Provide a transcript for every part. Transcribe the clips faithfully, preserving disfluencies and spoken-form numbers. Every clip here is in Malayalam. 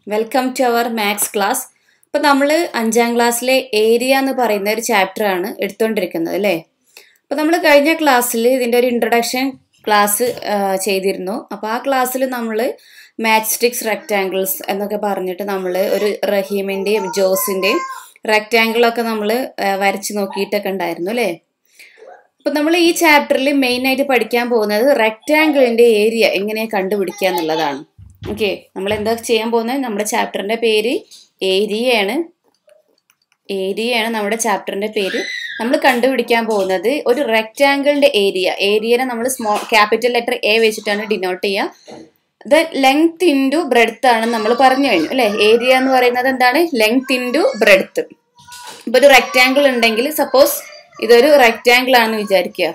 Welcome to our maths class. അപ്പോൾ നമ്മൾ അഞ്ചാം ക്ലാസ്സിലെ ഏരിയ എന്ന് പറയുന്ന ഒരു ചാപ്റ്റർ ആണ് എടുത്തുകൊണ്ടിരിക്കുന്നത് അല്ലേ? അപ്പോൾ നമ്മൾ കഴിഞ്ഞ ക്ലാസ്സിൽ ഇതിൻ്റെ ഒരു ഇൻട്രൊഡക്ഷൻ ക്ലാസ് ചെയ്തിരുന്നു. അപ്പോൾ ആ ക്ലാസ്സിൽ നമ്മൾ മാച്ച്സ്റ്റിക്സ് റെക്റ്റാങ്കിൾസ് എന്നൊക്കെ പറഞ്ഞിട്ട് നമ്മൾ ഒരു റഹീമിൻ്റെയും ജോസിൻ്റെയും റെക്റ്റാങ്കിളൊക്കെ നമ്മൾ വരച്ച് നോക്കിയിട്ടൊക്കെ ഉണ്ടായിരുന്നു അല്ലേ? അപ്പോൾ നമ്മൾ ഈ ചാപ്റ്ററിൽ മെയിനായിട്ട് പഠിക്കാൻ പോകുന്നത് റെക്റ്റാങ്കിളിൻ്റെ ഏരിയ എങ്ങനെയാണ് കണ്ടുപിടിക്കുക എന്നുള്ളതാണ്. ഓക്കെ, നമ്മൾ എന്താ ചെയ്യാൻ പോകുന്നത്? നമ്മുടെ ചാപ്റ്ററിൻ്റെ പേര് ഏരിയയാണ്. ഏരിയയാണ് നമ്മുടെ ചാപ്റ്ററിൻ്റെ പേര്. നമ്മൾ കണ്ടുപിടിക്കാൻ പോകുന്നത് ഒരു റെക്റ്റാങ്കിളിൻ്റെ ഏരിയ. ഏരിയനെ നമ്മൾ സ്മോൾ ക്യാപിറ്റൽ ലെറ്റർ എ വെച്ചിട്ടാണ് ഡിനോട്ട് ചെയ്യുക. ദ ലെങ്ത് ഇൻറ്റു ബ്രെഡ്ത്ത് ആണ് നമ്മൾ പറഞ്ഞു കഴിഞ്ഞു അല്ലേ? ഏരിയ എന്ന് പറയുന്നത് എന്താണ്? Length into breadth. ഇപ്പോൾ ഒരു റെക്റ്റാങ്കിൾ ഉണ്ടെങ്കിൽ സപ്പോസ് ഇതൊരു റെക്റ്റാങ്കിൾ ആണെന്ന് വിചാരിക്കുക.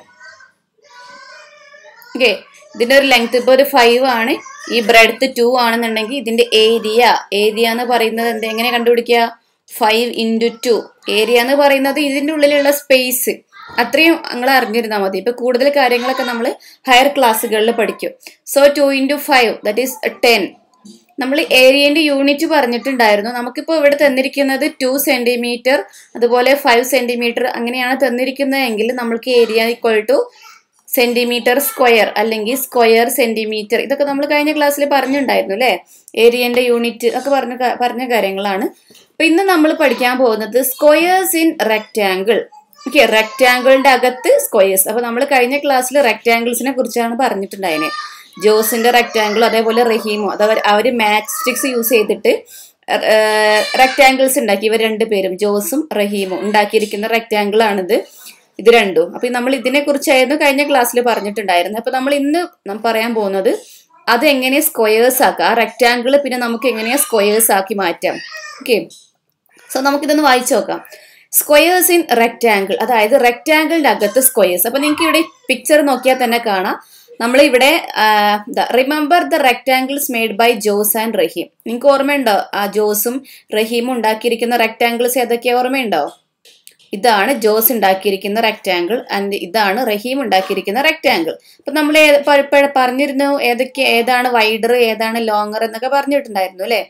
ഓക്കെ, ഇതിൻ്റെ ഒരു ലെങ്ത് ഇപ്പോൾ ഒരു ഫൈവ് ആണ്, ഈ ബ്രെഡ്ത്ത് ടു ആണെന്നുണ്ടെങ്കിൽ ഇതിൻ്റെ ഏരിയ ഏരിയ എന്ന് പറയുന്നത് എന്താ, എങ്ങനെ കണ്ടുപിടിക്കുക? Five into two. ഏരിയ എന്ന് പറയുന്നത് ഇതിൻ്റെ ഉള്ളിലുള്ള സ്പേസ്, അത്രയും നിങ്ങൾ അറിഞ്ഞിരുന്നാൽ മതി. ഇപ്പം കൂടുതൽ കാര്യങ്ങളൊക്കെ നമ്മൾ ഹയർ ക്ലാസ്സുകളിൽ പഠിക്കും. So two into five that is ten. നമ്മൾ ഏരിയൻ്റെ യൂണിറ്റ് പറഞ്ഞിട്ടുണ്ടായിരുന്നു. നമുക്കിപ്പോൾ ഇവിടെ തന്നിരിക്കുന്നത് ടു സെൻറ്റിമീറ്റർ അതുപോലെ ഫൈവ് സെൻറ്റിമീറ്റർ അങ്ങനെയാണ് തന്നിരിക്കുന്നതെങ്കിൽ നമ്മൾക്ക് area equal to centimetre square അല്ലെങ്കിൽ സ്ക്വയർ സെന്റിമീറ്റർ, ഇതൊക്കെ നമ്മൾ കഴിഞ്ഞ ക്ലാസ്സിൽ പറഞ്ഞിട്ടുണ്ടായിരുന്നു അല്ലേ? ഏരിയന്റെ യൂണിറ്റ് ഒക്കെ പറഞ്ഞ പറഞ്ഞ കാര്യങ്ങളാണ്. അപ്പൊ ഇന്ന് നമ്മൾ പഠിക്കാൻ പോകുന്നത് സ്ക്വയേഴ്സ് ഇൻ റെക്റ്റാങ്കിൾ. ഓക്കെ, റെക്റ്റാങ്കിളിന്റെ അകത്ത് സ്ക്വയേഴ്സ്. അപ്പൊ നമ്മൾ കഴിഞ്ഞ ക്ലാസ്സിൽ റെക്റ്റാങ്കിൾസിനെ കുറിച്ചാണ് പറഞ്ഞിട്ടുണ്ടായത്. ജോസിന്റെ റെക്റ്റാങ്കിൾ അതേപോലെ റഹീമോ അത് അവർ മാച്ച് സ്റ്റിക്സ് യൂസ് ചെയ്തിട്ട് റെക്റ്റാങ്കിൾസ് ഉണ്ടാക്കി. ഇവർ രണ്ടുപേരും ജോസും റഹീമും ഉണ്ടാക്കിയിരിക്കുന്ന റെക്റ്റാങ്കിൾ ആണിത്, ഇത് രണ്ടും. അപ്പൊ നമ്മൾ ഇതിനെ കുറിച്ചായിരുന്നു കഴിഞ്ഞ ക്ലാസ്സിൽ പറഞ്ഞിട്ടുണ്ടായിരുന്നു. അപ്പൊ നമ്മൾ ഇന്ന് പറയാൻ പോകുന്നത് അത് എങ്ങനെ സ്ക്വയേഴ്സ് ആക്കാം, ആ റെക്റ്റാങ്കിൾ പിന്നെ നമുക്ക് എങ്ങനെയാ സ്ക്വയേഴ്സ് ആക്കി മാറ്റാം. ഓക്കെ, സോ നമുക്കിതൊന്ന് വായിച്ചു നോക്കാം. സ്ക്വയേഴ്സ് ഇൻ റെക്റ്റാങ്കിൾ, അതായത് റെക്റ്റാങ്കിളിന്റെ അകത്ത് സ്ക്വയേഴ്സ്. അപ്പൊ നിങ്ങൾക്ക് ഇവിടെ പിക്ചർ നോക്കിയാൽ തന്നെ കാണാം. നമ്മളിവിടെ remember the rectangles made by Jose and Rahim. നിങ്ങൾക്ക് ഓർമ്മയുണ്ടോ ആ ജോസും റഹീമും ഉണ്ടാക്കിയിരിക്കുന്ന റെക്റ്റാങ്കിൾസ് ഏതൊക്കെയാ ഓർമ്മയുണ്ടോ? ഇതാണ് ജോസ് ഉണ്ടാക്കിയിരിക്കുന്ന റെക്റ്റാങ്കിൾ ആൻഡ് ഇതാണ് റഹീം ഉണ്ടാക്കിയിരിക്കുന്ന റെക്റ്റാങ്കിൾ. അപ്പൊ നമ്മൾ പറഞ്ഞിരുന്നു ഏതൊക്കെ ഏതാണ് വൈഡർ ഏതാണ് ലോങ്ങർ എന്നൊക്കെ പറഞ്ഞിട്ടുണ്ടായിരുന്നു അല്ലെ?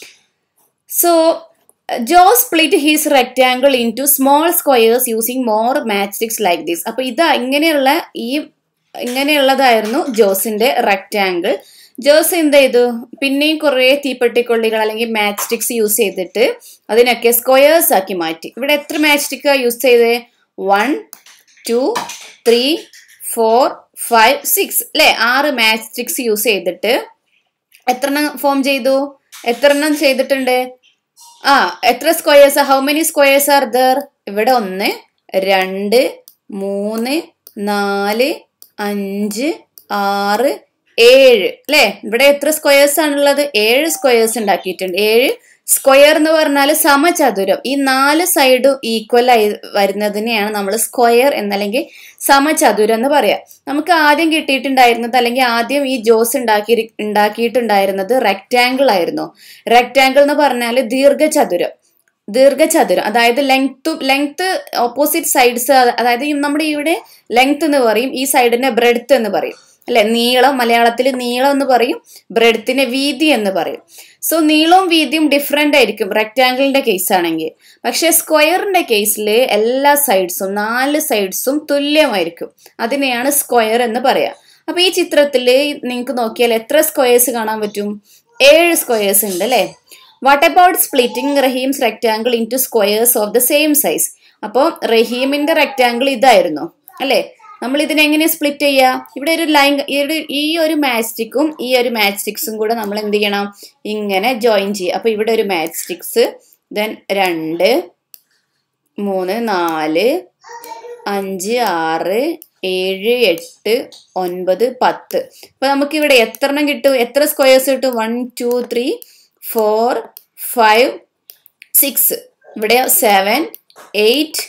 So Jose split his rectangle in two small squares using more matchsticks like this. അപ്പൊ ഇതാ ഇങ്ങനെയുള്ള ഈ ഇങ്ങനെയുള്ളതായിരുന്നു ജോസിന്റെ റെക്റ്റാങ്കിൾ. ജോസ് എന്ത് ചെയ്തു? പിന്നെയും കുറെ തീപ്പെട്ടിക്കൊള്ളികൾ അല്ലെങ്കിൽ മാച്ച് സ്റ്റിക്സ് യൂസ് ചെയ്തിട്ട് അതിനൊക്കെ സ്ക്വയേഴ്സ് ആക്കി മാറ്റി. ഇവിടെ എത്ര മാച്ച് സ്റ്റിക്കാ യൂസ് ചെയ്തേ? One two three four five six അല്ലെ? ആറ് മാച്ച് സ്റ്റിക്സ് യൂസ് ചെയ്തിട്ട് എത്ര എണ്ണം ഫോം ചെയ്തു? എത്ര എണ്ണം ചെയ്തിട്ടുണ്ട്? ആ എത്ര squares? How many squares are there? ഇവിടെ ഒന്ന് രണ്ട് മൂന്ന് നാല് അഞ്ച് ആറ് ഏഴ് അല്ലെ? ഇവിടെ എത്ര സ്ക്വയേഴ്സ് ആണുള്ളത്? ഏഴ് സ്ക്വയേഴ്സ് ഉണ്ടാക്കിയിട്ടുണ്ട്. ഏഴ് സ്ക്വയർ എന്ന് പറഞ്ഞാൽ സമചതുരം. ഈ നാല് സൈഡും ഈക്വൽ ആയി വരുന്നതിനെയാണ് നമ്മൾ സ്ക്വയർ എന്നല്ലെങ്കിൽ സമചതുരം എന്ന് പറയാം. നമുക്ക് ആദ്യം കിട്ടിയിട്ടുണ്ടായിരുന്നത് അല്ലെങ്കിൽ ആദ്യം ഈ ജോസ് ഉണ്ടാക്കി ഉണ്ടാക്കിയിട്ടുണ്ടായിരുന്നത് റെക്റ്റാങ്കിൾ ആയിരുന്നു. റെക്റ്റാങ്കിൾ എന്ന് പറഞ്ഞാൽ ദീർഘചതുരം. ദീർഘചതുരം അതായത് ലെങ്ത് ലെങ്ത് ഓപ്പോസിറ്റ് സൈഡ്സ്, അതായത് നമ്മുടെ ഇവിടെ ലെങ്ത് എന്ന് പറയും, ഈ സൈഡിനെ ബ്രെഡ്ത്ത് എന്ന് പറയും അല്ലെ? നീളം, മലയാളത്തിൽ നീളം എന്ന് പറയും, ബ്രെഡ്ത്തിനെ വീതി എന്ന് പറയും. സോ നീളവും വീതിയും ഡിഫറെന്റ് ആയിരിക്കും റെക്റ്റാങ്കിളിന്റെ കേസ് ആണെങ്കിൽ. പക്ഷെ സ്ക്വയറിന്റെ കേസിൽ എല്ലാ സൈഡ്സും നാല് സൈഡ്സും തുല്യമായിരിക്കും. അതിനെയാണ് സ്ക്വയർ എന്ന് പറയാം. അപ്പൊ ഈ ചിത്രത്തിൽ നിങ്ങൾക്ക് നോക്കിയാൽ എത്ര സ്ക്വയേഴ്സ് കാണാൻ പറ്റും? ഏഴ് സ്ക്വയേഴ്സ് ഉണ്ട് അല്ലെ? What about splitting Rahim's rectangle in two squares of the same size? അപ്പോൾ റഹീമിന്റെ റെക്റ്റാങ്കിൾ ഇതായിരുന്നു അല്ലെ? നമ്മൾ ഇതിനെങ്ങനെ സ്പ്ലിറ്റ് ചെയ്യുക? ഇവിടെ ഒരു ലൈൻ, ഈ ഒരു മാച്ച് സ്റ്റിക്കും ഈ ഒരു മാച്ച് സ്റ്റിക്സും കൂടെ നമ്മൾ എന്ത് ചെയ്യണം? ഇങ്ങനെ ജോയിൻ ചെയ്യുക. അപ്പൊ ഇവിടെ ഒരു മാച്ച് സ്റ്റിക്സ്, ദെൻ രണ്ട് മൂന്ന് നാല് അഞ്ച് ആറ് ഏഴ് എട്ട് ഒൻപത് പത്ത്. അപ്പൊ നമുക്ക് ഇവിടെ എത്ര എണ്ണം കിട്ടും? എത്ര സ്ക്വയേഴ്സ് കിട്ടും? One two three four five six. ഇവിടെ seven eight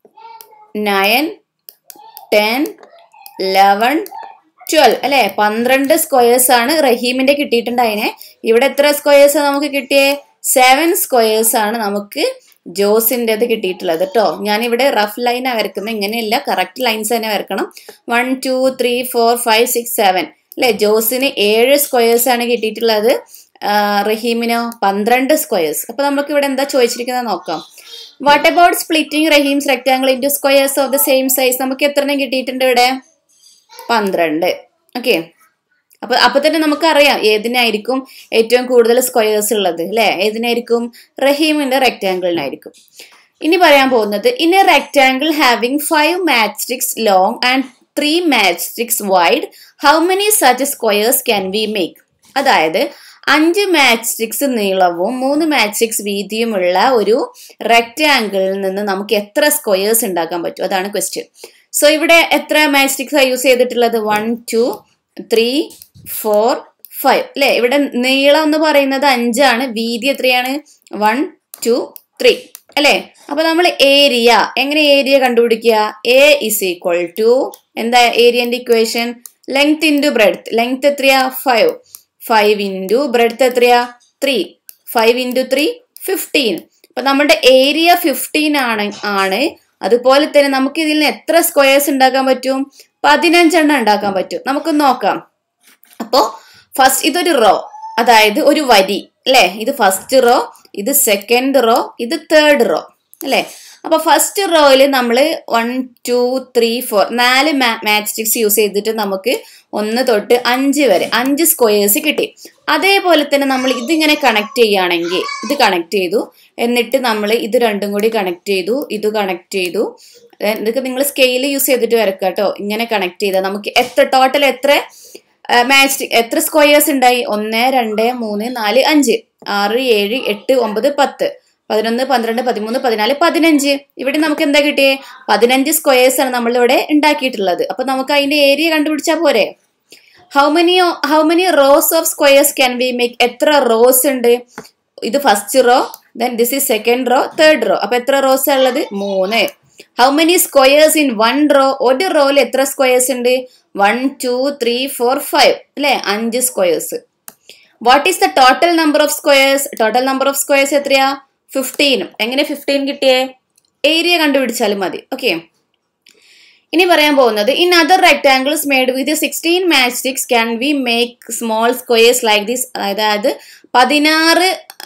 nine ten eleven twelve അല്ലെ? പന്ത്രണ്ട് സ്ക്വയേഴ്സ് ആണ് റഹീമിന്റെ കിട്ടിയിട്ടുണ്ടായിനെ. ഇവിടെ എത്ര സ്ക്വയേഴ്സ് നമുക്ക് കിട്ടിയേ? സെവൻ സ്ക്വയേഴ്സ് ആണ് നമുക്ക് ജോസിൻ്റെത് കിട്ടിയിട്ടുള്ളത് കേട്ടോ. ഞാനിവിടെ റഫ് ലൈനാണ് വരക്കുന്നത്, ഇങ്ങനെയല്ല, കറക്റ്റ് ലൈൻസ് തന്നെ വരക്കണം. One two three four five six seven അല്ലെ? ജോസിന് ഏഴ് സ്ക്വയേഴ്സ് ആണ് കിട്ടിയിട്ടുള്ളത്. റഹീമിനോ പന്ത്രണ്ട് സ്ക്വയേഴ്സ്. അപ്പൊ നമുക്ക് ഇവിടെ എന്താ ചോദിച്ചിരിക്കുന്നത് നോക്കാം. What about splitting Rahim's rectangle into squares of the same size? നമുക്ക് എത്രണ്ണം കിട്ടിയിട്ടുണ്ട് ഇവിടെ? പന്ത്രണ്ട്. ഓക്കെ, അപ്പൊ അപ്പൊ തന്നെ നമുക്കറിയാം ഏതിനായിരിക്കും ഏറ്റവും കൂടുതൽ സ്ക്വയേഴ്സ് ഉള്ളത് അല്ലെ? ഏതിനായിരിക്കും? റഹീമിന്റെ റെക്ടാംഗിളിനായിരിക്കും. ഇനി പറയാൻ പോകുന്നത് in a rectangle having five matchsticks long and three matchsticks wide how many such squares can we make? അതായത് അഞ്ച് മാട്രിക്സ് നീളവും മൂന്ന് മാട്രിക്സ് വീതിയുമുള്ള ഒരു റെക്ടാംഗിളിൽ നിന്ന് നമുക്ക് എത്ര സ്ക്വയേഴ്സ് ഉണ്ടാക്കാൻ പറ്റും? അതാണ് ക്വസ്റ്റ്യൻ. സോ ഇവിടെ എത്ര മാട്രിക്സ് യൂസ് ചെയ്തിട്ടുള്ളത്? One two three four five അല്ലെ? ഇവിടെ നീളം എന്ന് പറയുന്നത് അഞ്ചാണ്, വീതി എത്രയാണ്? വൺ ടു ത്രീ അല്ലെ? അപ്പൊ നമ്മൾ ഏരിയ എങ്ങനെ ഏരിയ കണ്ടുപിടിക്കുക? എ ഇസ് ഈക്വൽ ടു എന്താ ഏരിയന്റെ equation? Length into breadth. Length എത്രയാ? ഫൈവ്. ഫൈവ് ഇൻറ്റു ബ്രെഡ്ത്ത് എത്രയാ? Three. Five into three fifteen. അപ്പൊ നമ്മുടെ ഏരിയ ഫിഫ്റ്റീൻ ആണ് ആണ് അതുപോലെ തന്നെ നമുക്ക് ഇതിൽ നിന്ന് എത്ര സ്ക്വയേഴ്സ് ഉണ്ടാക്കാൻ പറ്റും? പതിനഞ്ചെണ്ണം ഉണ്ടാക്കാൻ പറ്റും. നമുക്ക് നോക്കാം. അപ്പോ ഫസ്റ്റ് ഇതൊരു റോ, അതായത് ഒരു വരി അല്ലെ? ഇത് ഫസ്റ്റ് റോ, ഇത് സെക്കൻഡ് റോ, ഇത് തേർഡ് റോ അല്ലെ? അപ്പൊ ഫസ്റ്റ് റോയില് നമ്മൾ വൺ ടു ത്രീ ഫോർ നാല് മാട്രിക്സ് യൂസ് ചെയ്തിട്ട് നമുക്ക് ഒന്ന് തൊട്ട് അഞ്ച് വരെ അഞ്ച് സ്ക്വയേഴ്സ് കിട്ടി. അതേപോലെ തന്നെ നമ്മൾ ഇതിങ്ങനെ കണക്ട് ചെയ്യുകയാണെങ്കിൽ ഇത് കണക്ട് ചെയ്തു, എന്നിട്ട് നമ്മൾ ഇത് രണ്ടും കൂടി കണക്ട് ചെയ്തു, ഇത് കണക്ട് ചെയ്തു. ഇതൊക്കെ നിങ്ങൾ സ്കെയിൽ യൂസ് ചെയ്തിട്ട് വരക്കുക കേട്ടോ. ഇങ്ങനെ കണക്ട് ചെയ്താൽ നമുക്ക് എത്ര ടോട്ടൽ എത്ര മാട്രിക്സ് എത്ര സ്ക്വയേഴ്സ് ഉണ്ടായി? ഒന്ന് രണ്ട് മൂന്ന് നാല് അഞ്ച് ആറ് ഏഴ് എട്ട് ഒമ്പത് പത്ത് പതിനൊന്ന് പന്ത്രണ്ട് പതിമൂന്ന് പതിനാല് പതിനഞ്ച്. ഇവിടെ നമുക്ക് എന്താ കിട്ടിയേ? പതിനഞ്ച് സ്ക്വയേഴ്സ് ആണ് നമ്മൾ ഇവിടെ ഉണ്ടാക്കിയിട്ടുള്ളത്. അപ്പൊ നമുക്ക് അതിന്റെ ഏരിയ കണ്ടുപിടിച്ചാൽ പോരെ? How many how many rows of squares can we make? എത്ര റോസ് ഉണ്ട്? ഇത് first row, then this is second row, third row. അപ്പൊ എത്ര റോസ് ഉള്ളത്? മൂന്ന്. How many squares in one row? ഒരു റോയിൽ എത്ര സ്ക്വയേഴ്സ് ഉണ്ട്? One two three four five അല്ലെ? അഞ്ച് squares. What is the total number of squares? Total number of squares എത്രയാ? ഫിഫ്റ്റീൻ. എങ്ങനെ ഫിഫ്റ്റീൻ കിട്ടിയേ? ഏരിയ കണ്ടുപിടിച്ചാലും മതി. ഓക്കെ, ഇനി പറയാൻ പോകുന്നത് in other rectangles made with sixteen matchsticks can we make small squares like this? അതായത് പതിനാറ്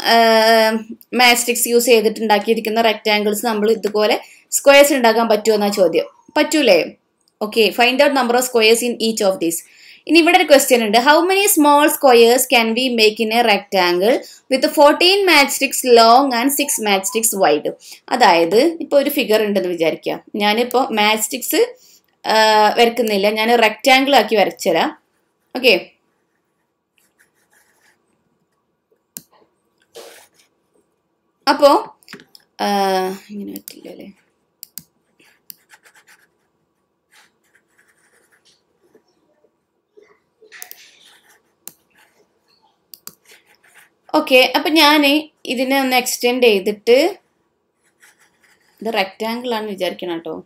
മാട്രിക്സ് യൂസ് ചെയ്തിട്ട് ഉണ്ടാക്കിയിരിക്കുന്ന റെക്ടാംഗിൾസ് നമ്മൾ ഇതുപോലെ സ്ക്വയേഴ്സ് ഉണ്ടാക്കാൻ പറ്റുമോ എന്നാ ചോദ്യം. പറ്റൂലേ? Okay, find out number of squares in each of these. ഇനി ഇവിടെ ഒരു ക്വസ്റ്റ്യൻ ഉണ്ട്. How many small squares can we make in a rectangle with fourteen matchsticks long and six matchsticks wide? അതായത് ഇപ്പൊ ഒരു ഫിഗർ ഉണ്ടെന്ന് വിചാരിക്കുക. ഞാനിപ്പോ മാട്രിക്സ് വരക്കുന്നില്ല, ഞാൻ റെക്ടാംഗിൾ ആക്കി വരച്ചുതരാം. ഓക്കെ, അപ്പോ ഇങ്ങനെ പറ്റില്ല അല്ലേ? ഓക്കെ, അപ്പൊ ഞാൻ ഇതിനെ ഒന്ന് എക്സ്റ്റെൻഡ് ചെയ്തിട്ട് ഇത് റെക്ടാംഗിൾ ആണ് വിചാരിക്കണം കേട്ടോ.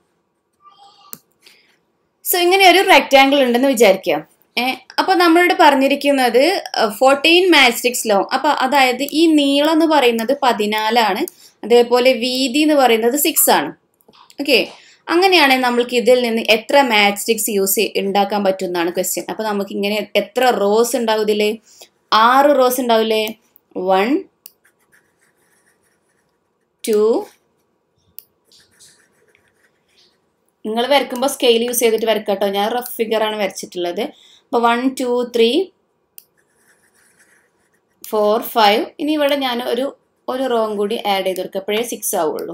സോ ഇങ്ങനെ ഒരു റെക്ടാംഗിൾ ഉണ്ടെന്ന് വിചാരിക്കാം. ഏഹ് അപ്പൊ നമ്മളോട് പറഞ്ഞിരിക്കുന്നത് ഫോർട്ടീൻ മാട്രിക്സ് ലോങ്. അപ്പൊ അതായത് ഈ നീളം എന്ന് പറയുന്നത് പതിനാലാണ്, അതേപോലെ വീതി എന്ന് പറയുന്നത് സിക്സ് ആണ്. ഓക്കെ, അങ്ങനെയാണെങ്കിൽ നമ്മൾക്ക് ഇതിൽ നിന്ന് എത്ര മാട്രിക്സ് യൂസ് ഉണ്ടാക്കാൻ പറ്റും എന്നാണ് ക്വസ്റ്റ്യൻ. അപ്പൊ നമുക്ക് ഇങ്ങനെ എത്ര റോസ് ഉണ്ടാവും? ഇതില് ആറ് റോസ് ഉണ്ടാവില്ലേ? വൺ ടു, നിങ്ങൾ വരക്കുമ്പോൾ സ്കെയിൽ യൂസ് ചെയ്തിട്ട് വരക്കാട്ടോ. ഞാൻ റഫ് ഫിഗർ ആണ് വരച്ചിട്ടുള്ളത്. അപ്പൊ one two three four five. ഇനി ഇവിടെ ഞാൻ ഒരു ഒരു റോം കൂടി ആഡ് ചെയ്ത് കൊടുക്കുക, അപ്പോഴേ സിക്സ് ആവുള്ളൂ.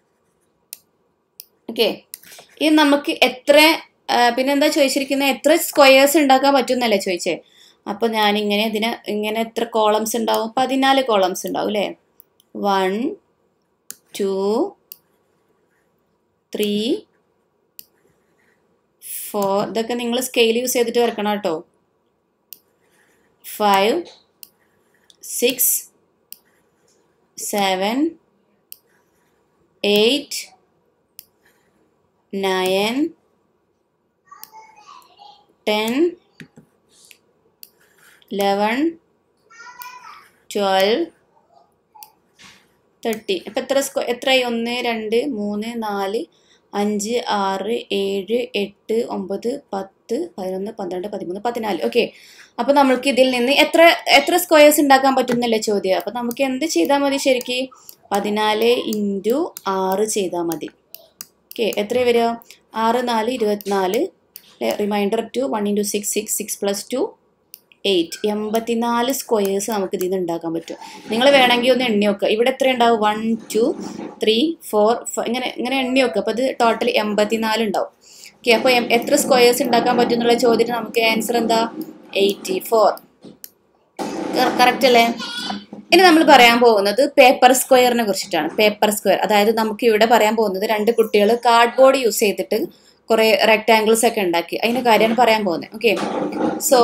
ഓക്കെ, ഇനി നമുക്ക് എത്ര പിന്നെന്താ ചോദിച്ചിരിക്കുന്നത്? എത്ര സ്ക്വയേഴ്സ് ഉണ്ടാക്കാൻ പറ്റും എന്നല്ലേ ചോദിച്ചേ. അപ്പൊ ഞാനിങ്ങനെ ഇതിന് ഇങ്ങനെ എത്ര കോളംസ് ഉണ്ടാവും? പതിനാല് കോളംസ് ഉണ്ടാവും അല്ലേ? One two three four. ഇതൊക്കെ നിങ്ങൾ സ്കെയിൽ യൂസ് ചെയ്തിട്ട് വരക്കണം കേട്ടോ. Five six seven eight nine ten eleven twelve thirty. അപ്പം എത്ര സ്ക്വ എത്രയായി? ഒന്ന് രണ്ട് മൂന്ന് നാല് അഞ്ച് ആറ് ഏഴ് എട്ട് ഒമ്പത് പത്ത് പത്ത് പതിനൊന്ന് പന്ത്രണ്ട് പതിമൂന്ന് പതിനാല്. ഓക്കെ, അപ്പൊ നമ്മൾക്ക് ഇതിൽ നിന്ന് എത്ര എത്ര സ്ക്വയേഴ്സ് ഉണ്ടാക്കാൻ പറ്റുന്നല്ലേ ചോദ്യം. അപ്പൊ നമുക്ക് എന്ത് ചെയ്താൽ മതി ശരിക്ക്? പതിനാല് ഇൻറ്റു ആറ് ചെയ്താൽ മതി. ഓക്കെ, എത്ര വരിക? ആറ് നാല് ഇരുപത്തിനാല്, reminder two one into six six six plus two eight. എൺപത്തിനാല് സ്ക്വയേഴ്സ് നമുക്ക് ഇതിൽ നിന്ന് ഉണ്ടാക്കാൻ പറ്റും. നിങ്ങൾ വേണമെങ്കിൽ ഒന്ന് എണ്ണി നോക്കുക. ഇവിടെ എത്ര ഉണ്ടാവും? One two three four five, ഇങ്ങനെ ഇങ്ങനെ എണ്ണി നോക്കുക. അപ്പോൾ ഇത് ടോട്ടൽ എൺപത്തിനാല് ഉണ്ടാവും. ഓക്കെ, അപ്പോൾ എത്ര സ്ക്വയേഴ്സ് ഉണ്ടാക്കാൻ പറ്റും എന്നുള്ള ചോദ്യത്തിന് നമുക്ക് ആൻസർ എന്താ? Eighty four. കറക്റ്റ് അല്ലേ? ഇനി നമ്മൾ പറയാൻ പോകുന്നത് പേപ്പർ സ്ക്വയറിനെ കുറിച്ചിട്ടാണ്. പേപ്പർ സ്ക്വയർ, അതായത് നമുക്ക് ഇവിടെ പറയാൻ പോകുന്നത് രണ്ട് കുട്ടികൾ കാർഡ്ബോർഡ് യൂസ് ചെയ്തിട്ട് കുറേ റെക്ടാങ്കിൾസ് ഒക്കെ ഉണ്ടാക്കി. അതിൻ്റെ കാര്യമാണ് പറയാൻ പോകുന്നത്. ഓക്കെ, സോ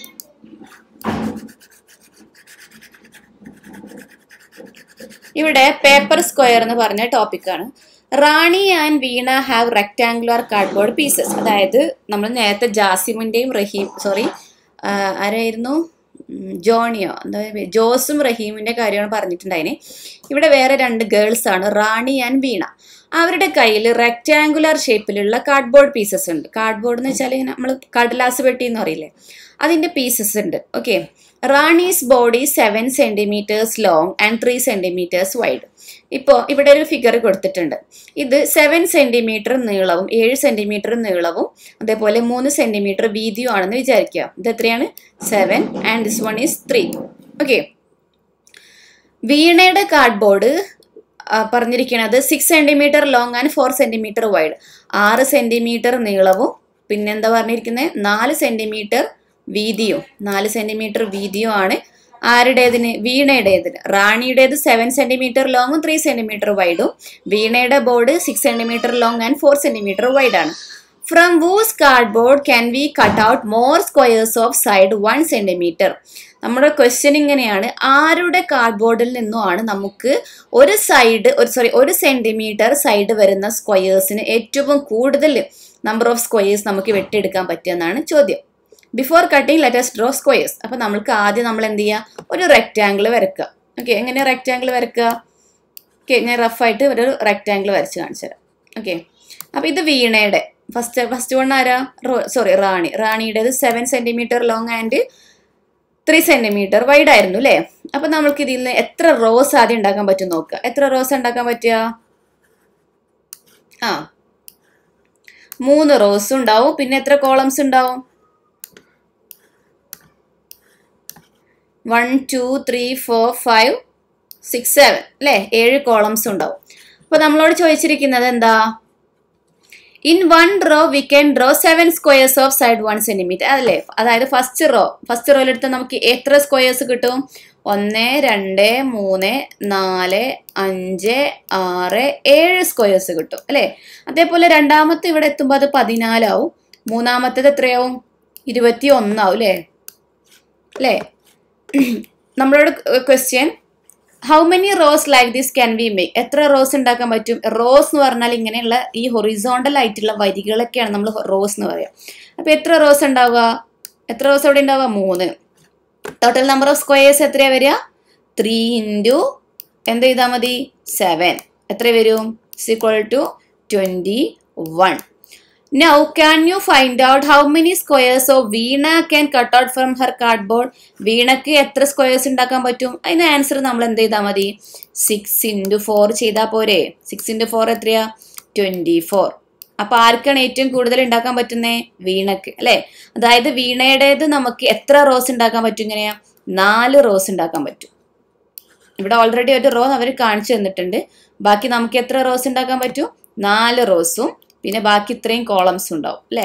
ഇവിടെ പേപ്പർ സ്ക്വയർ എന്ന് പറഞ്ഞ ടോപ്പിക്കാണ്. Rani and Veena have rectangular cardboard pieces. അതായത് നമ്മൾ നേരത്തെ ജാസിമിൻ്റെയും റഹീം സോറി ആരായിരുന്നു ജോണിയോ എന്താ ജോസും റഹീമിൻ്റെ കാര്യമാണ് പറഞ്ഞിട്ടുണ്ടായിന്. ഇവിടെ വേറെ രണ്ട് ഗേൾസ് ആണ്, റാണി ആൻഡ് വീണ. അവരുടെ കയ്യിൽ റെക്ടാങ്കുലർ ഷേപ്പിലുള്ള കാർഡ്ബോർഡ് പീസസ് ഉണ്ട്. കാർഡ്ബോർഡ് എന്ന് വെച്ചാൽ നമ്മൾ കടലാസ് പെട്ടി എന്ന് പറയില്ലേ, അതിൻ്റെ പീസസ് ഉണ്ട്. Okay, Rani's board seven centimetres long and three centimetres wide. ഇപ്പോൾ ഇവിടെ ഒരു ഫിഗർ കൊടുത്തിട്ടുണ്ട്. ഇത് സെവൻ സെൻറ്റിമീറ്റർ നീളവും ഏഴ് സെൻറ്റിമീറ്റർ നീളവും അതേപോലെ മൂന്ന് സെൻറ്റിമീറ്റർ വീതിയും ആണെന്ന് വിചാരിക്കുക. ഇത് എത്രയാണ്? Seven and this one is three. Okay, വീണയുടെ കാർഡ്ബോർഡ് പറഞ്ഞിരിക്കുന്നത് six centimetre long and four centimetre wide. ആറ് സെൻറ്റിമീറ്റർ നീളവും പിന്നെന്താ പറഞ്ഞിരിക്കുന്നത്? നാല് സെൻറ്റിമീറ്റർ വീതിയും നാല് സെൻറ്റിമീറ്റർ വീതിയും ആണ് ആരുടേതിന്? വീണയുടേതിന്. റാണിയുടേത് സെവൻ സെൻറ്റിമീറ്റർ ലോങ്ങും ത്രീ സെൻറ്റിമീറ്റർ വൈഡും. വീണയുടെ board six centimetre long and four centimetre വൈഡാണ്. From whose cardboard can we cut out more squares of side one centimetre. നമ്മുടെ ക്വസ്റ്റ്യൻ ഇങ്ങനെയാണ്, ആരുടെ കാർഡ്ബോർഡിൽ നിന്നുമാണ് നമുക്ക് ഒരു സൈഡ് ഒരു സോറി ഒരു സെൻറ്റിമീറ്റർ സൈഡ് വരുന്ന സ്ക്വയേഴ്സിന് ഏറ്റവും കൂടുതൽ നമ്പർ ഓഫ് സ്ക്വയേഴ്സ് നമുക്ക് വെട്ടിയെടുക്കാൻ പറ്റുമെന്നാണ് ചോദ്യം. Before cutting let us draw squares. അപ്പോൾ നമ്മൾക്ക് ആദ്യം നമ്മൾ എന്ത് ചെയ്യുക? ഒരു റെക്റ്റാങ്കിൾ വരക്കുക. ഓക്കെ, എങ്ങനെ റെക്റ്റാങ്കിൾ വരക്കുക? ഓക്കെ, ഞാൻ റഫായിട്ട് ഒരു റെക്റ്റാങ്കിൾ വരച്ച് കാണിച്ചു തരാം. ഓക്കെ, അപ്പോൾ ഇത് വീണയുടെ ഫസ്റ്റ് ഫസ്റ്റ് വൺ ആരാ? സോറി റാണി. റാണിയുടേത് seven centimetre long and three centimetre wide ആയിരുന്നു അല്ലേ? അപ്പം നമ്മൾക്ക് ഇതിൽ നിന്ന് എത്ര റോസ് ആദ്യം ഉണ്ടാക്കാൻ പറ്റും നോക്കുക. എത്ര റോസ് ഉണ്ടാക്കാൻ പറ്റുക? ആ മൂന്ന് റോസ് ഉണ്ടാവും. പിന്നെ എത്ര കോളംസ് ഉണ്ടാവും? One two three four five six seven അല്ലേ? ഏഴ് കോളംസ് ഉണ്ടാവും. അപ്പോൾ നമ്മളോട് ചോദിച്ചിരിക്കുന്നത് എന്താ? In one row we can draw seven squares of side one centimetre അല്ലേ? അതായത് ഫസ്റ്റ് റോ ഫസ്റ്റ് റോയിലെടുത്ത് നമുക്ക് എത്ര സ്ക്വയേഴ്സ് കിട്ടും? ഒന്ന് രണ്ട് മൂന്ന് നാല് അഞ്ച് ആറ് ഏഴ് സ്ക്വയേഴ്സ് കിട്ടും അല്ലേ? അതേപോലെ രണ്ടാമത്തെ ഇവിടെ എത്തുമ്പോൾ അത് പതിനാലാവും. മൂന്നാമത്തേത് എത്രയാവും? ഇരുപത്തി ഒന്നാവും അല്ലേ? അല്ലേ? നമ്മളോട് question, how many rows like this can we make? എത്ര റോസ് ഉണ്ടാക്കാൻ പറ്റും? റോസ് എന്ന് പറഞ്ഞാൽ ഇങ്ങനെയുള്ള ഈ ഹൊറിസോണ്ടൽ ആയിട്ടുള്ള വരികളൊക്കെയാണ് നമ്മൾ റോസ് എന്ന് പറയുക. അപ്പോൾ എത്ര റോസ് ഉണ്ടാവുക? എത്ര റോസ് അവിടെ ഉണ്ടാവുക? മൂന്ന്. ടോട്ടൽ നമ്പർ ഓഫ് സ്ക്വയേഴ്സ് എത്രയാണ് വരിക? ത്രീ ഇൻറ്റു എന്ത് ചെയ്താൽ മതി? സെവൻ. എത്ര വരും? Is equal to twenty one. Now, can you find out how many squares of Veena can cut out from her cardboard? വീണക്ക് എത്ര സ്ക്വയേഴ്സ് ഉണ്ടാക്കാൻ പറ്റും? അതിന് ആൻസർ നമ്മൾ എന്ത് ചെയ്താൽ മതി? സിക്സ് ഇൻറ്റു ഫോർ ചെയ്താൽ പോരെ? സിക്സ് ഇൻറ്റു ഫോർ എത്രയാ? Twenty four. അപ്പോൾ ആർക്കാണ് ഏറ്റവും കൂടുതൽ ഉണ്ടാക്കാൻ പറ്റുന്നത്? വീണക്ക് അല്ലേ? അതായത് വീണയുടേത് നമുക്ക് എത്ര റോസ് ഉണ്ടാക്കാൻ പറ്റും? ഇങ്ങനെയാ നാല് റോസ് ഉണ്ടാക്കാൻ പറ്റും. ഇവിടെ ഓൾറെഡി ഒരു റോ അവർ കാണിച്ചു തന്നിട്ടുണ്ട്. ബാക്കി നമുക്ക് എത്ര റോസ് ഉണ്ടാക്കാൻ പറ്റും? നാല് റോസും പിന്നെ ബാക്കി ഇത്രയും കോളംസ് ഉണ്ടാവും അല്ലേ?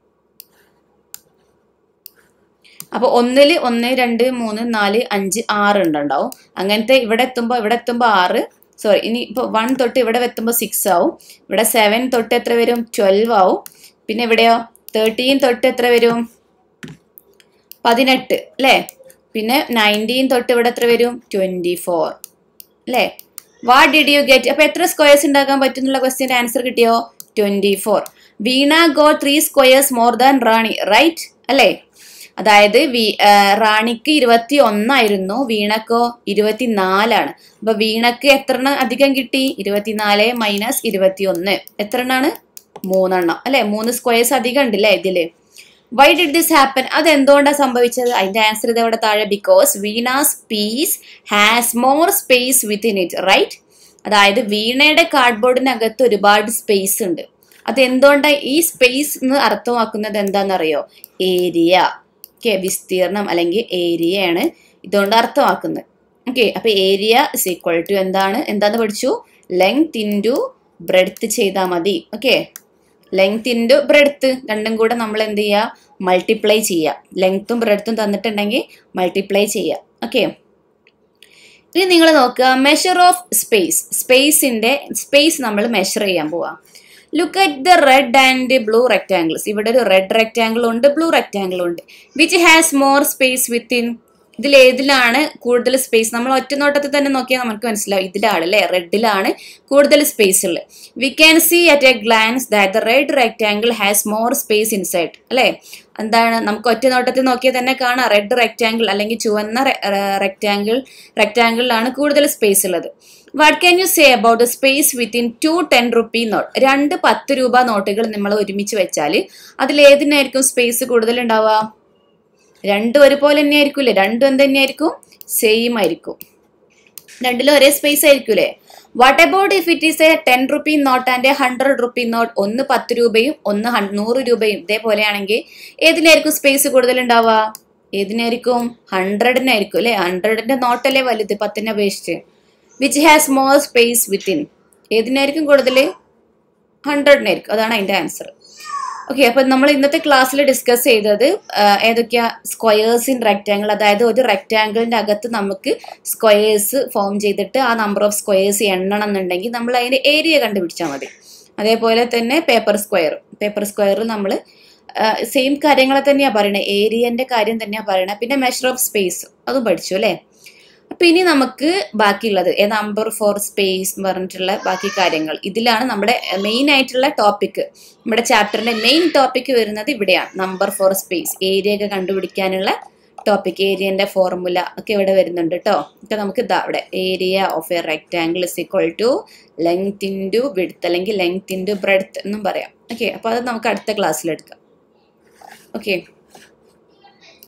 അപ്പോൾ ഒന്നിൽ ഒന്ന് രണ്ട് മൂന്ന് നാല് അഞ്ച് ആറ് ഉണ്ടാവും. അങ്ങനത്തെ ഇവിടെ എത്തുമ്പോൾ ഇവിടെ എത്തുമ്പോൾ ആറ് സോറി ഇനി ഇപ്പോൾ വൺ തൊട്ട് ഇവിടെ എത്തുമ്പോൾ സിക്സ് ആവും. ഇവിടെ സെവൻ തൊട്ട് എത്ര വരും? ട്വൽവ് ആവും. പിന്നെ ഇവിടെയോ തേർട്ടീൻ തൊട്ട് എത്ര വരും? പതിനെട്ട് അല്ലേ? പിന്നെ നയൻറ്റീൻ തൊട്ട് ഇവിടെ എത്ര വരും? ട്വൻറ്റി ഫോർ അല്ലേ? What did you get? അപ്പോൾ എത്ര സ്ക്വയേഴ്സ് ഉണ്ടാക്കാൻ പറ്റും എന്നുള്ള ക്വസ്റ്റ്യൻ്റെ ആൻസർ കിട്ടിയോ? Twenty four. Veena got three squares more than Rani right അല്ലേ? അതായത് വി റാണിക്ക് ഇരുപത്തി ഒന്നായിരുന്നു, വീണക്കോ ഇരുപത്തി നാലാണ്. അപ്പൊ വീണക്ക് എത്ര എണ്ണം അധികം കിട്ടി? ഇരുപത്തിനാല് മൈനസ് ഇരുപത്തി ഒന്ന് എത്ര എണ്ണാണ്? മൂന്നെണ്ണം അല്ലെ? മൂന്ന് സ്ക്വയേഴ്സ് അധികം ഉണ്ട് അല്ലേ ഇതില്? Why did this happen? അത് എന്തുകൊണ്ടാണ് സംഭവിച്ചത്? അതിന്റെ ആൻസർ ഇത് അവിടെ താഴെ. Because Veena's piece has more space within it, right? അതായത് വീണയുടെ കാർഡ്ബോർഡിനകത്ത് ഒരുപാട് സ്പേസ് ഉണ്ട്. അത് എന്തുകൊണ്ടാണ്? ഈ സ്പേസ് എന്ന് അർത്ഥമാക്കുന്നത് എന്താണെന്നറിയോ? ഏരിയ. ഓക്കെ, വിസ്തീർണം അല്ലെങ്കിൽ ഏരിയയാണ് ഇതുകൊണ്ട് അർത്ഥമാക്കുന്നത്. ഓക്കെ, അപ്പൊ ഏരിയ ഇസ് ഈക്വൽ ടു എന്താണ്? എന്താന്ന് പഠിച്ചു? ലെങ്ത് ഇൻറ്റു ബ്രെഡ്ത്ത് ചെയ്താൽ മതി. ഓക്കെ, ലെങ്ത് ഇൻറ്റു ബ്രെഡ്ത്ത് രണ്ടും കൂടെ നമ്മൾ എന്ത് ചെയ്യുക? മൾട്ടിപ്ലൈ ചെയ്യുക. ലെങ്ത്തും ബ്രെഡ്ത്തും തന്നിട്ടുണ്ടെങ്കിൽ മൾട്ടിപ്ലൈ ചെയ്യുക. ഓക്കെ, ഇനി നിങ്ങൾ നോക്കുക, മെഷർ ഓഫ് സ്പേസ്. സ്പേസിന്റെ സ്പേസ് നമ്മൾ മെഷർ ചെയ്യാൻ പോവാം. Look at the red and blue rectangles. ഇവിടെ ഒരു റെഡ് റെക്ടാംഗിൾ ഉണ്ട്, ബ്ലൂ റെക്ടാംഗിൾ ഉണ്ട്. Which has more space within? ഇതിൽ ഏതിലാണ് കൂടുതൽ സ്പേസ്? നമ്മൾ ഒറ്റ നോട്ടത്തിൽ തന്നെ നോക്കിയാൽ നമുക്ക് മനസ്സിലാവും ഇതിലാണ് അല്ലേ, റെഡിലാണ് കൂടുതൽ സ്പേസ് ഉള്ളത്. We can see at a glance that the red rectangle has more space inside, അല്ലേ? എന്താണ്? നമുക്ക് ഒറ്റ നോട്ടത്തിൽ നോക്കിയാൽ തന്നെ കാണാം റെഡ് റെക്ടാംഗിൾ അല്ലെങ്കിൽ ചുവന്ന റെക്ടാംഗിൾ റെക്ടാംഗിളിലാണ് കൂടുതൽ സ്പേസ് ഉള്ളത്. What can you say about the space within two ten rupee note? രണ്ട് പത്ത് രൂപ നോട്ടുകൾ നമ്മൾ ഒരുമിച്ച് വെച്ചാൽ അതിൽ ഏതിനായിരിക്കും സ്പേസ് കൂടുതൽ ഉണ്ടാവുക? രണ്ടും ഒരുപോലെ തന്നെ ആയിരിക്കൂലേ? രണ്ടും എന്ത് തന്നെയായിരിക്കും? സെയിം ആയിരിക്കും. രണ്ടിലും ഒരേ സ്പേസ് ആയിരിക്കൂലേ? What about if it is a ten rupee note and a hundred rupee note? ഒന്ന് പത്ത് രൂപയും ഒന്ന് നൂറ് രൂപയും ഇതേപോലെയാണെങ്കിൽ ഏതിനായിരിക്കും സ്പേസ് കൂടുതൽ ഉണ്ടാവുക? ഏതിനായിരിക്കും? ഹൺഡ്രഡിനായിരിക്കും അല്ലേ? ഹൺഡ്രഡിന്റെ നോട്ടല്ലേ വലുത് പത്തിനെ അപേക്ഷിച്ച്. Which has more space within? ഏതിനായിരിക്കും കൂടുതൽ? ഹൺഡ്രഡിനായിരിക്കും. അതാണ് അതിന്റെ ആൻസർ. ഓക്കെ, അപ്പൊ നമ്മൾ ഇന്നത്തെ ക്ലാസ്സിൽ ഡിസ്കസ് ചെയ്തത് ഏതൊക്കെയാ? Squares in rectangle. അതായത് ഒരു റെക്ടാംഗിളിന്റെ അകത്ത് നമുക്ക് സ്ക്വയേഴ്സ് ഫോം ചെയ്തിട്ട് ആ നമ്പർ ഓഫ് സ്ക്വയേഴ്സ് എണ്ണണം എന്നുണ്ടെങ്കിൽ നമ്മൾ അതിന്റെ ഏരിയ കണ്ടുപിടിച്ചാൽ മതി. അതേപോലെ തന്നെ പേപ്പർ സ്ക്വയർ. പേപ്പർ സ്ക്വയറിൽ നമ്മൾ സെയിം കാര്യങ്ങളെ തന്നെയാണ് പറയണത്, ഏരിയന്റെ കാര്യം തന്നെയാണ് പറയണത്. പിന്നെ മെഷർ ഓഫ് സ്പേസ് അതും പഠിച്ചു അല്ലേ? അപ്പൊ ഇനി നമുക്ക് ബാക്കിയുള്ളത് നമ്പർ ഫോർ സ്പേസ് എന്ന് പറഞ്ഞിട്ടുള്ള ബാക്കി കാര്യങ്ങൾ. ഇതിലാണ് നമ്മുടെ മെയിൻ ആയിട്ടുള്ള ടോപ്പിക്. നമ്മുടെ ചാപ്റ്ററിന്റെ മെയിൻ ടോപ്പിക് വരുന്നത് ഇവിടെയാണ്. നമ്പർ ഫോർ സ്പേസ്, ഏരിയ ഒക്കെ കണ്ടുപിടിക്കാനുള്ള ടോപ്പിക്, ഏരിയന്റെ ഫോർമുല ഒക്കെ ഇവിടെ വരുന്നുണ്ട് കേട്ടോ. ഒക്കെ നമുക്ക് ഇതാ ഇവിടെ area of a rectangle is equal to length into width അല്ലെങ്കിൽ ലെങ്ത് ഇൻറ്റു ബ്രെഡ്ത്ത് എന്നും പറയാം. ഓക്കെ, അപ്പൊ അത് നമുക്ക് അടുത്ത ക്ലാസ്സിൽ എടുക്കാം. ഓക്കെ.